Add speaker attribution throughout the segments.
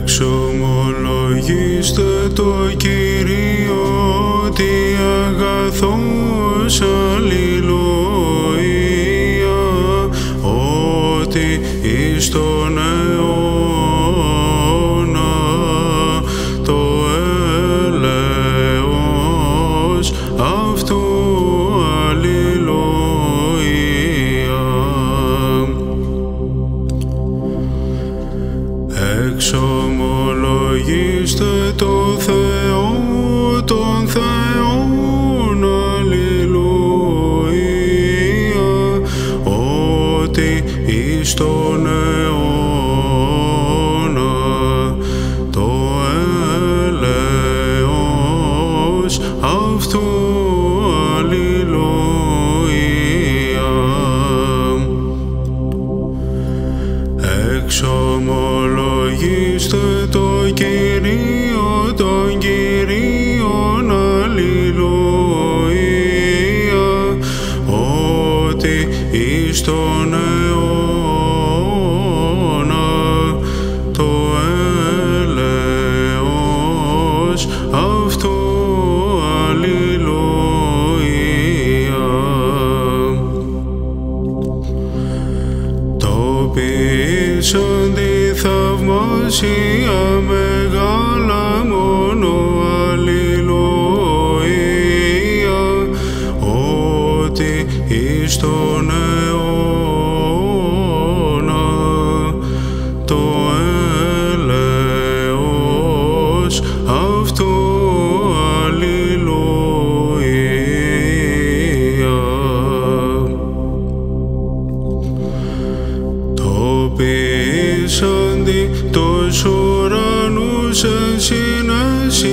Speaker 1: Εξομολογήστε το Κύριο, τι αγαθός, αλληλούια, ότι εις τον αιώνα το έλεος αυτού, αλληλούια. Εξομολογήστε το Θεό, τον Θεόν, αλληλούια, ότι εις τον αιώνα το έλεος αυτού, αλληλούια. Εξομολογήστε το Κύριο, τον Κύριον, αλληλούια, ότι εις τον αιώνα το έλεος αυτού, αλληλούια. Το ποιήσαντι θαυμάσια μεγάλα μόνο, αλληλούια, ότι εις τον αιώνα το έλεος αυτού, αλληλούια. Το ποιήσαντι τους ουρανούς εν συνέσει,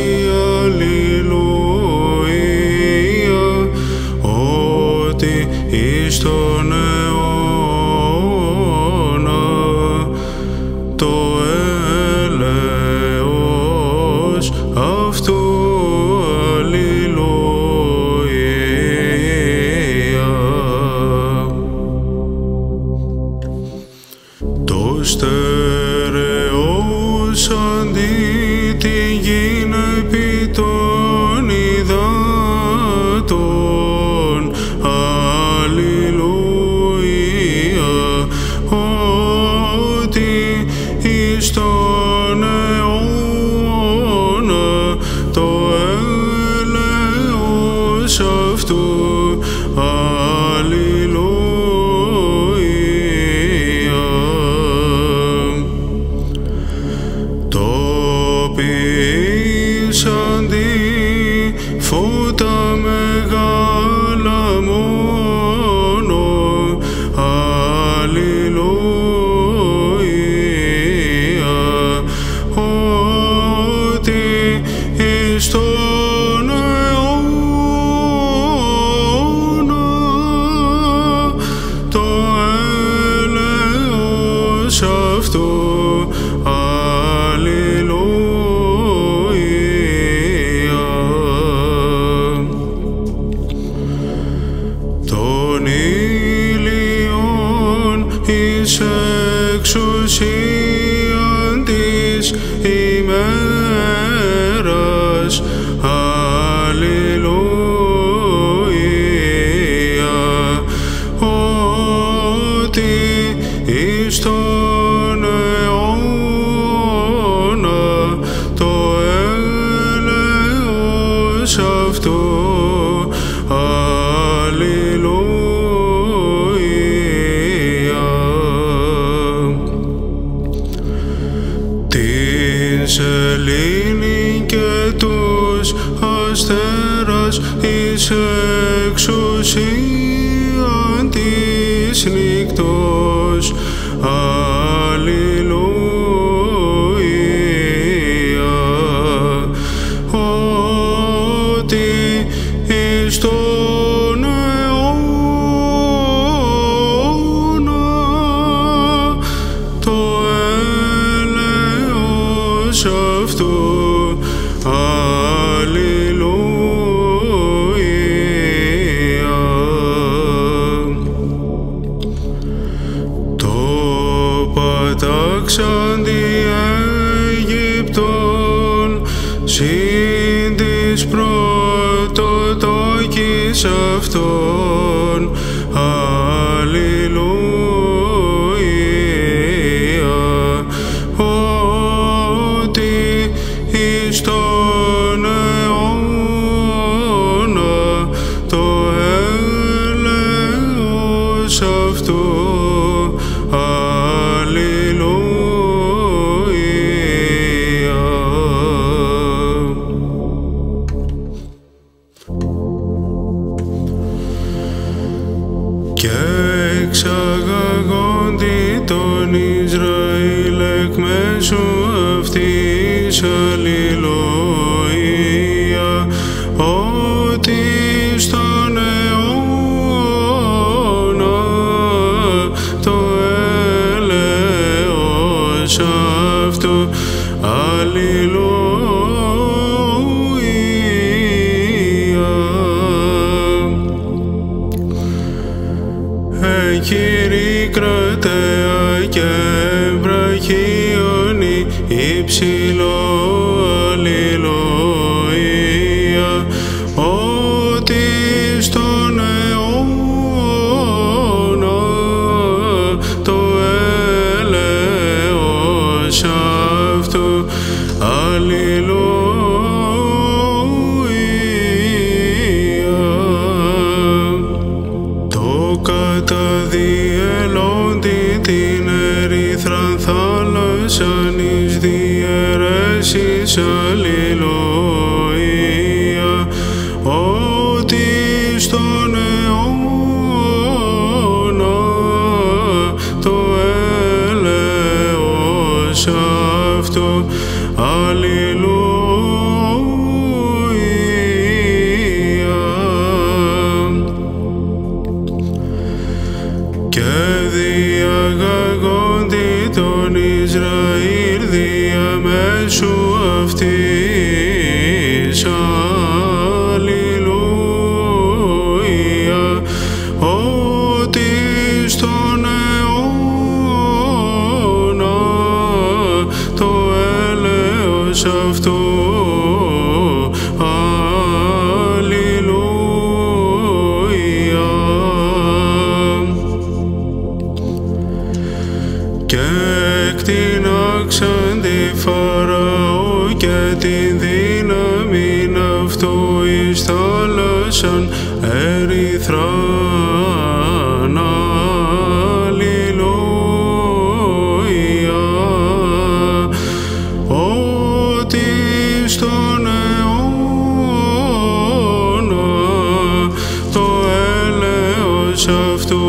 Speaker 1: αλληλούια, ότι εις τον αιώνα το έλεος αυτού, αλληλούια. Το στερεός αντί τη γην επί των υδάτων, αλληλούια, ότι εις τον αιώνα το έλεος αυτού, αλληλούια. Το ποιήσαντι φώτα μεγάλα μόνο, αλληλούια, ότι εις τον αιώνα το έλεος αυτού, αλληλούια. Τον ήλιον εις εξουσίαν της ημέρας, αλληλούια, ότι εις τον αιώνα το έλεος αυτού, αλληλούια. Την σελήνη και τους αστέρας εις εξουσίαν της νύκτος, αλληλούια, ότι εις τον αιώνα το έλεος αυτού, αλληλούια. Το πατάξαντι συν της πρωτοτόκης αυτών. Αλληλούια. Ότι εις τον αιώνα το έλεος αυτού. Και εξαγαγόντι τον Ισραήλ εκ μέσου αυτής, αλληλούια, ότι στον αιώνα το έλεος αυτού, αλληλούια. Κύριε κρατέα και βραχίωνη υψηλό, αλληλούια, ότι στον αιώνα το έλεος αυτού, αλληλούια. Καταδιελώντι την ερυθράν θάλασσαν εις διαιρέσεις, αλληλούια, ότι στον αιώνα το έλεος αυτού, αλληλούια. Και διαγαγόντι τον Ισραήλ διαμέσου αυτής, αλληλούια, ότι στον αιώνα το έλεος αυτού, και εκτείναξαν τη Φαραώ και την δύναμην αυτού εις θάλασσαν ερυθράν, αλληλούια, ότι στον αιώνα το έλεος αυτού,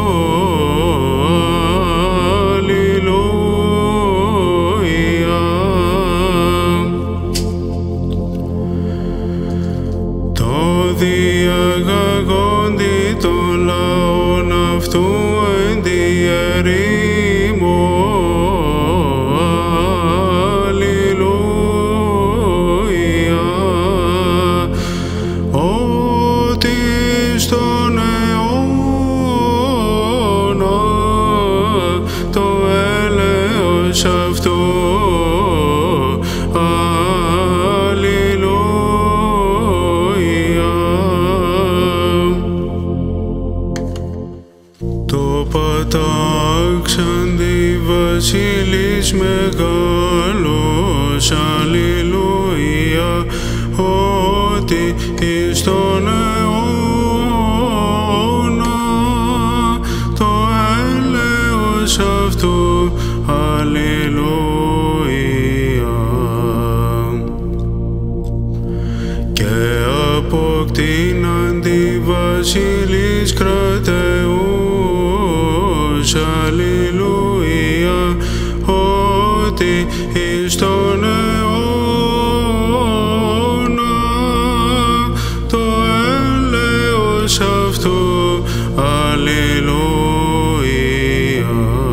Speaker 1: διαγαγόντι των λαών αυτού εν τη ερήμο, αλληλούια, ότι στον αιώνα το έλεος αυτού, το πατάξαντι βασίλης μεγάλος, αλληλούια, ότι εις τον αιώνα το έλεος αυτού, αλληλούια. Και αποκτήναντι βασίλης κρατεούς, αλληλούια, ότι εις τον αιώνα το έλεος αυτού, αλληλούια.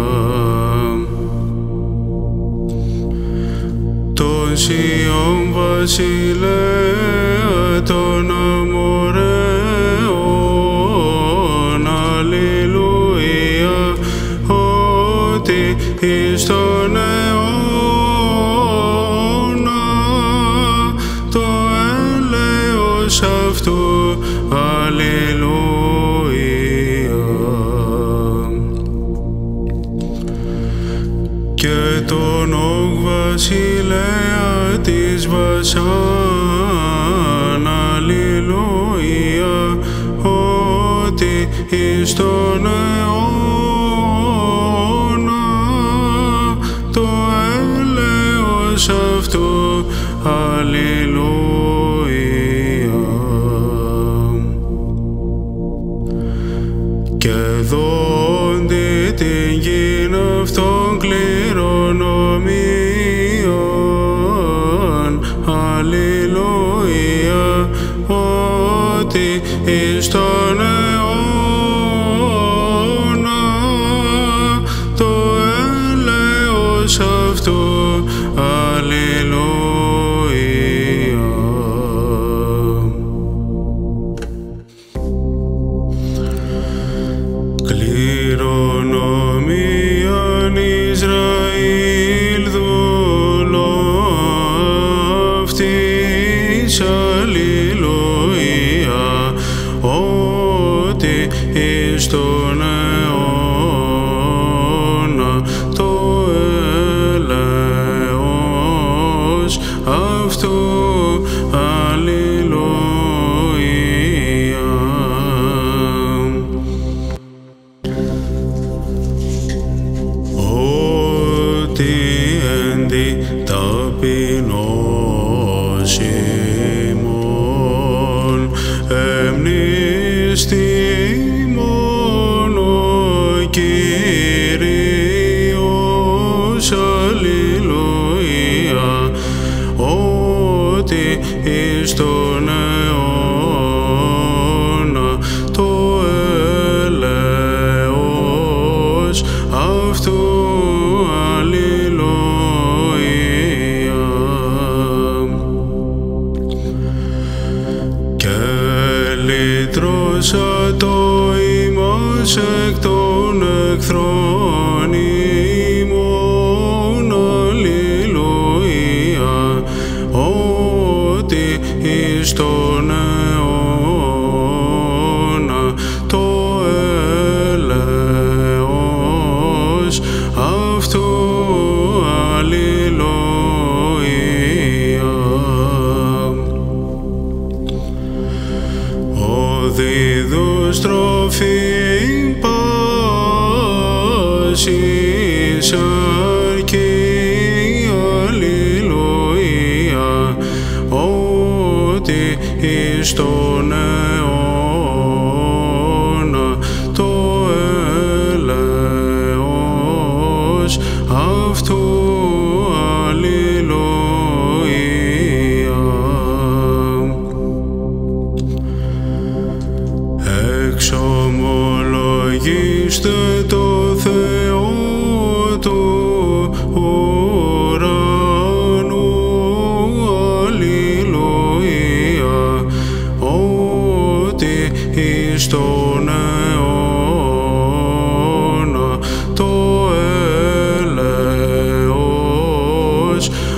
Speaker 1: Τον Σιών βασιλέα των Αμοραίων, αλληλούια, ότι εις τον αιώνα και τον ογ βασιλέα της Βασάν, αλληλούια, ότι εις τον αιώνα το έλεος αυτού, αλληλούια. Και δόντι την γην αυτών κληρονομίων, αλληλούια, ότι εις τον αιώνα το έλεος αυτού, αλληλούια. Κληρονομίαν Ισραήλ δούλου αυτής, αλληλούια, ότι εις τον αιώνα το έλεος αυτού, αλληλούια. Ότι εν τη ταπεινώσει ημών εμνηστήμων ο Κύριος, αλληλούια, ότι εις τον αιώνα το έλεος αυτού, αλληλούια. Και λυτρώσατο ημάς εκ των εχθρών ημών, αλληλούια, ότι εις τον αιώνα το έλεος αυτού, αλληλούια. Ο δίδος τροφήν πάσης αρκεί, αλληλούια, ότι εις τον αιώνα το έλεος αυτού, αλληλούια. Εξομολογήστε το Θεό του ουρανού, αλληλούια, ότι εις τον αιώνα το έλεος